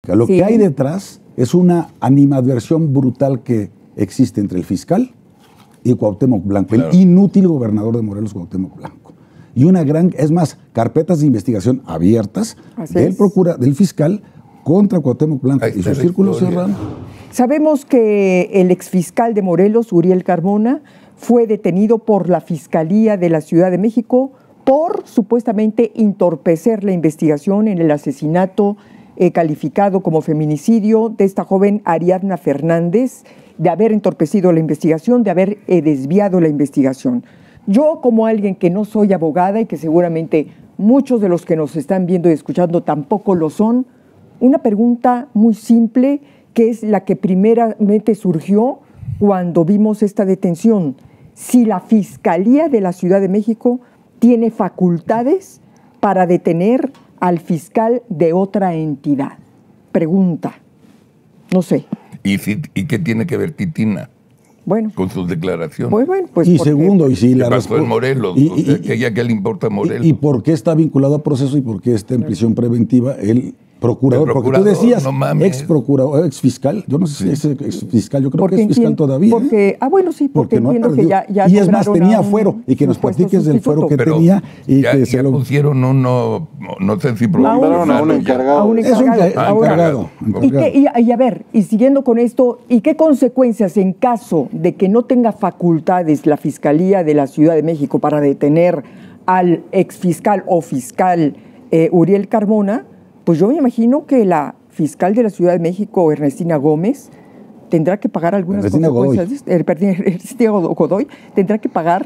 Pública. Lo que hay detrás es una animadversión brutal que existe entre el fiscal y Cuauhtémoc Blanco, el inútil gobernador de Morelos, Cuauhtémoc Blanco. Y una gran, es más, carpetas de investigación abiertas del fiscal contra Cuauhtémoc Blanco y su círculo cerrado. Sabemos que el exfiscal de Morelos, Uriel Carmona, fue detenido por la Fiscalía de la Ciudad de México por supuestamente entorpecer la investigación en el asesinato calificado como feminicidio de esta joven Ariadna Fernández, de haber entorpecido la investigación, de haber desviado la investigación. Yo, como alguien que no soy abogada y que seguramente muchos de los que nos están viendo y escuchando tampoco lo son, una pregunta muy simple, que es la que primeramente surgió cuando vimos esta detención. Si la Fiscalía de la Ciudad de México tiene facultades para detener al fiscal de otra entidad. Pregunta. No sé. ¿Y qué tiene que ver Titina? Bueno, con sus declaraciones. Pues y segundo, y si la pasó en Morelos, que ella que le importa Morelos. ¿Y por qué está vinculado a proceso y por qué está en prisión preventiva el procurador? Porque tú decías ex procurador, ex fiscal. Yo no sé si es ex fiscal, yo creo que es fiscal todavía. Porque, bueno, sí, porque no entiendo que ya y es más, tenía fuero, y que nos platiques del fuero que tenía. Y ya, que se lo pusieron uno, no sé si nombraron a un encargado. Es un encargado. Y a ver, y siguiendo con esto, ¿y qué consecuencias en caso de que no tenga facultades la Fiscalía de la Ciudad de México para detener al exfiscal o fiscal Uriel Carmona? Pues yo me imagino que la fiscal de la Ciudad de México, Ernestina Gómez, tendrá que pagar algunas consecuencias. Ernestina Godoy tendrá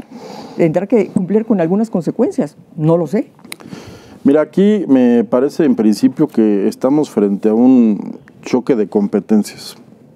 que cumplir con algunas consecuencias. No lo sé. Mira, aquí me parece en principio que estamos frente a un choque de competencias.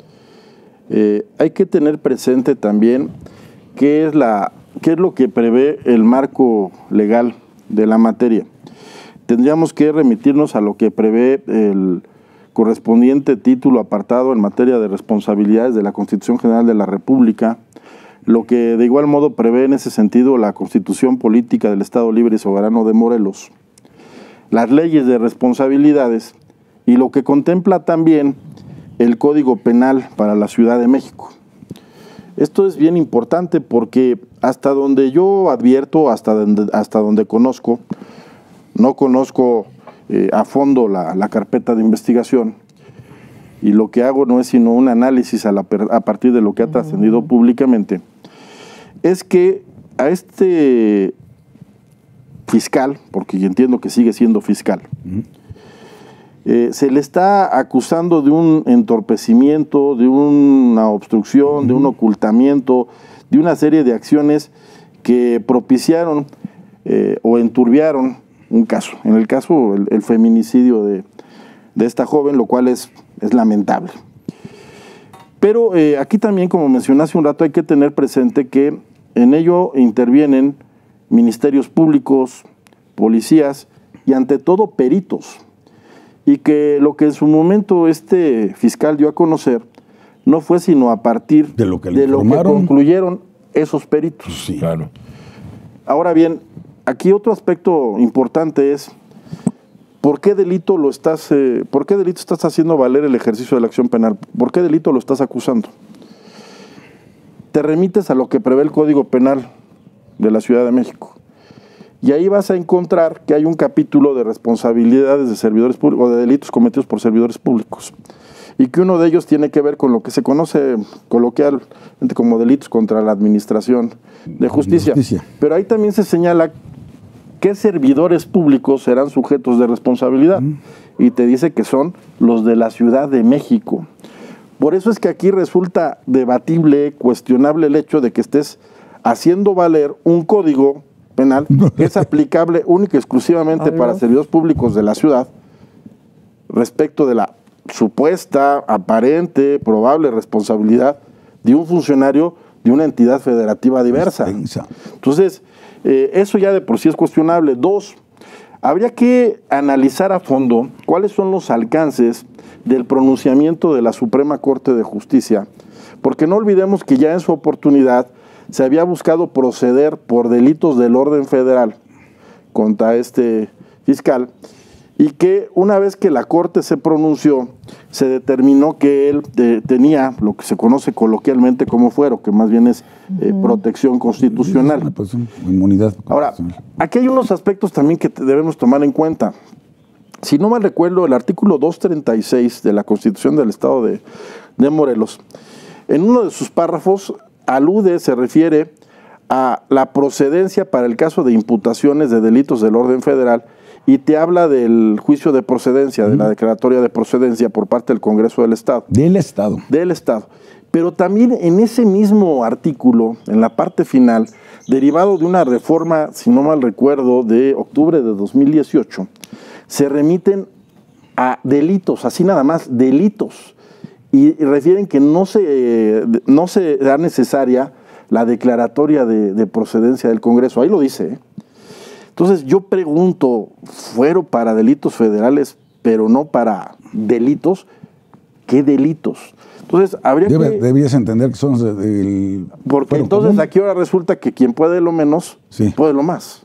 Hay que tener presente también qué es lo que prevé el marco legal de la materia. Tendríamos que remitirnos a lo que prevé el correspondiente título apartado en materia de responsabilidades de la Constitución General de la República, lo que de igual modo prevé en ese sentido la Constitución Política del Estado Libre y Soberano de Morelos, las leyes de responsabilidades y lo que contempla también el Código Penal para la Ciudad de México. Esto es bien importante porque hasta donde yo advierto, hasta donde conozco, no conozco a fondo la carpeta de investigación y lo que hago no es sino un análisis a partir de lo que ha trascendido públicamente, es que a este fiscal, porque yo entiendo que sigue siendo fiscal, se le está acusando de un entorpecimiento, de una obstrucción, de un ocultamiento, de una serie de acciones que propiciaron o enturbiaron un caso. En el caso, el feminicidio de esta joven, lo cual es lamentable. Pero aquí también, como mencioné hace un rato, hay que tener presente que en ello intervienen ministerios públicos, policías y ante todo peritos. Y que lo que en su momento este fiscal dio a conocer no fue sino a partir de lo que concluyeron esos peritos. Sí, claro. Ahora bien, aquí otro aspecto importante es ¿por qué delito estás haciendo valer el ejercicio de la acción penal? ¿Por qué delito lo estás acusando? Te remites a lo que prevé el Código Penal de la Ciudad de México. Y ahí vas a encontrar que hay un capítulo de responsabilidades de servidores públicos o de delitos cometidos por servidores públicos. Y que uno de ellos tiene que ver con lo que se conoce coloquialmente como delitos contra la administración de justicia. Pero ahí también se señala qué servidores públicos serán sujetos de responsabilidad. Y te dice que son los de la Ciudad de México. Por eso es que aquí resulta debatible, cuestionable el hecho de que estés haciendo valer un código penal que es aplicable única y exclusivamente para servidores públicos de la ciudad respecto de la supuesta, aparente, probable responsabilidad de un funcionario de una entidad federativa diversa. Entonces, eso ya de por sí es cuestionable. Dos, habría que analizar a fondo cuáles son los alcances del pronunciamiento de la Suprema Corte de Justicia, porque no olvidemos que ya en su oportunidad se había buscado proceder por delitos del orden federal contra este fiscal y que una vez que la Corte se pronunció, se determinó que él tenía lo que se conoce coloquialmente como fuero, que más bien es protección constitucional. Pues, inmunidad. Ahora, aquí hay unos aspectos también que debemos tomar en cuenta. Si no mal recuerdo, el artículo 236 de la Constitución del Estado de Morelos, en uno de sus párrafos se refiere a la procedencia para el caso de imputaciones de delitos del orden federal y te habla del juicio de procedencia, de la declaratoria de procedencia por parte del Congreso del Estado. Del Estado. Del Estado. Pero también en ese mismo artículo, en la parte final, derivado de una reforma, si no mal recuerdo, de octubre de 2018, se remiten a delitos, así nada más, delitos. Y refieren que no se da necesaria la declaratoria de procedencia del Congreso. Ahí lo dice, ¿eh? Entonces yo pregunto, fuero para delitos federales, pero no para delitos, ¿qué delitos? Entonces habría debías entender que son porque entonces común. Aquí ahora resulta que quien puede lo menos, puede lo más.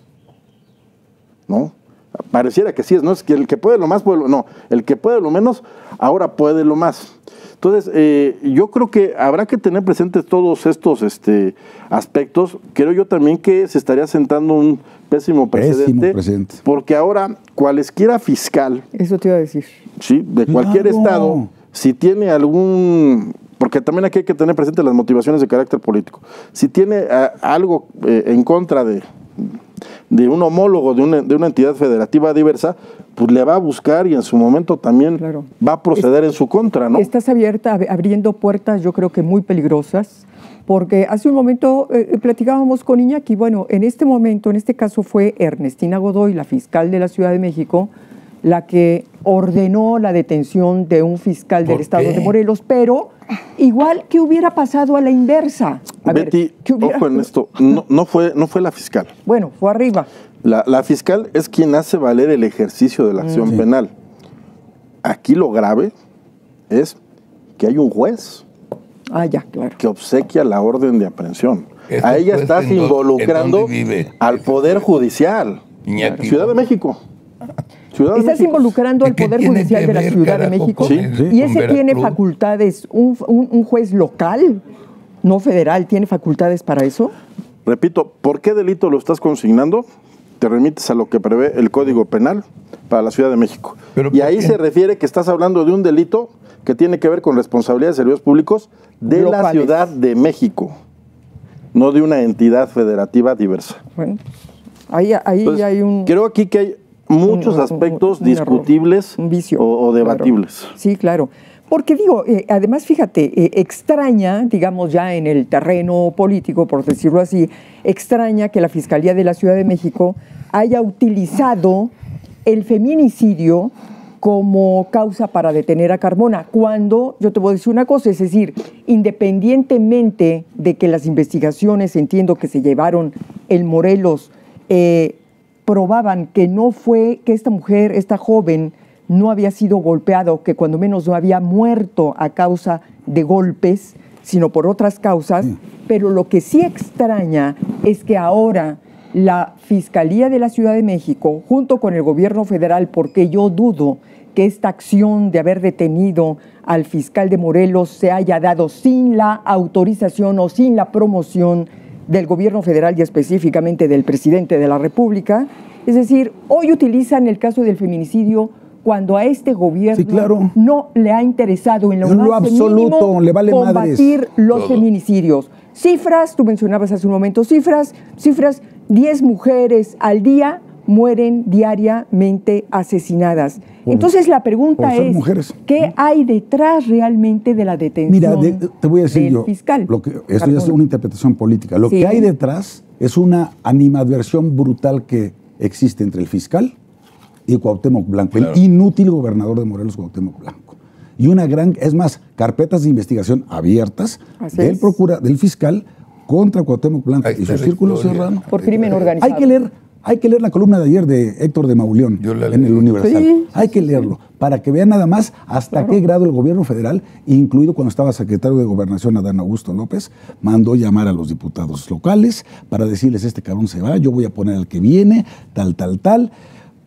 ¿No? Pareciera que sí, no es que el que puede lo más, no, el que puede lo menos, ahora puede lo más. Entonces, yo creo que habrá que tener presentes todos estos aspectos. Creo yo también que se estaría sentando un pésimo precedente. Porque ahora, cualesquiera fiscal. Eso te iba a decir. Sí, de cualquier estado, si tiene algún. Porque también aquí hay que tener presentes las motivaciones de carácter político. Si tiene algo en contra de un homólogo de una entidad federativa diversa, pues le va a buscar y en su momento también va a proceder en su contra, ¿no? Estás abriendo puertas, yo creo que muy peligrosas, porque hace un momento platicábamos con Iñaki. Bueno, en este momento, en este caso fue Ernestina Godoy, la fiscal de la Ciudad de México, la que ordenó la detención de un fiscal del Estado de Morelos, pero igual que hubiera pasado a la inversa. Betty, ojo en esto, no fue la fiscal. Bueno, fue arriba. La fiscal es quien hace valer el ejercicio de la acción penal. Aquí lo grave es que hay un juez que obsequia la orden de aprehensión. A ella estás involucrando al Poder Judicial. Ciudad de México. Estás involucrando al Poder Judicial de la Ciudad de México. Y ese tiene facultades, un juez local, no federal, ¿tiene facultades para eso? Repito, ¿por qué delito lo estás consignando? Te remites a lo que prevé el Código Penal para la Ciudad de México. Y ahí se refiere que estás hablando de un delito que tiene que ver con responsabilidad de servicios públicos de la Ciudad de México, no de una entidad federativa diversa. Bueno, ahí entonces, hay un... Creo aquí que hay muchos aspectos discutibles un vicio, o debatibles. Claro. Sí, claro. Porque digo, además fíjate, extraña, digamos ya en el terreno político, por decirlo así, extraña que la Fiscalía de la Ciudad de México haya utilizado el feminicidio como causa para detener a Carmona, cuando, yo te voy a decir una cosa, es decir, independientemente de que las investigaciones, entiendo que se llevaron en Morelos, probaban que no fue, que esta mujer, esta joven, no había sido golpeada o que cuando menos no había muerto a causa de golpes, sino por otras causas, pero lo que sí extraña es que ahora la Fiscalía de la Ciudad de México, junto con el gobierno federal, porque yo dudo que esta acción de haber detenido al fiscal de Morelos se haya dado sin la autorización o sin la promoción del gobierno federal y específicamente del presidente de la República. Es decir, hoy utilizan el caso del feminicidio cuando a este gobierno no le ha interesado en lo más absoluto, mínimo le vale combatir los feminicidios. Cifras, tú mencionabas hace un momento cifras, 10 mujeres al día mueren diariamente asesinadas. Entonces la pregunta es, ¿qué hay detrás realmente de la detención te voy a decir del fiscal? Esto ya es una interpretación política. Lo que hay detrás es una animadversión brutal que existe entre el fiscal y Cuauhtémoc Blanco, el inútil gobernador de Morelos, Cuauhtémoc Blanco. Y una gran, es más, carpetas de investigación abiertas del fiscal contra Cuauhtémoc Blanco y su círculo serrano. Por crimen organizado. Hay que leer la columna de ayer de Héctor de Mauleón en el Universal. Hay que leerlo para que vean nada más hasta qué grado el gobierno federal, incluido cuando estaba secretario de Gobernación Adán Augusto López, mandó llamar a los diputados locales para decirles: este cabrón se va, yo voy a poner al que viene, tal.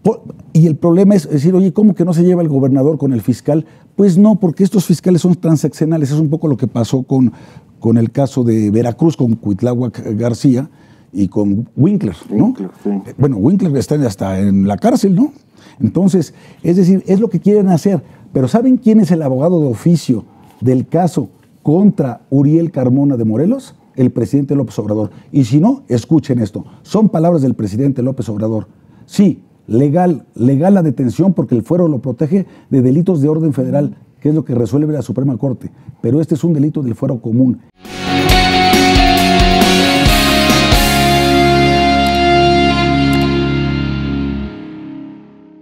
Y el problema es decir, oye, ¿cómo que no se lleva el gobernador con el fiscal? Pues no, porque estos fiscales son transaccionales. Es un poco lo que pasó con el caso de Veracruz, con Cuitláhuac García y con Winkler, ¿no? Winkler, sí. Bueno, Winkler está hasta en la cárcel, ¿no? Entonces, es decir, es lo que quieren hacer. Pero ¿saben quién es el abogado de oficio del caso contra Uriel Carmona de Morelos? El presidente López Obrador. Y si no, escuchen esto. Son palabras del presidente López Obrador. Sí, legal la detención porque el fuero lo protege de delitos de orden federal, que es lo que resuelve la Suprema Corte. Pero este es un delito del fuero común.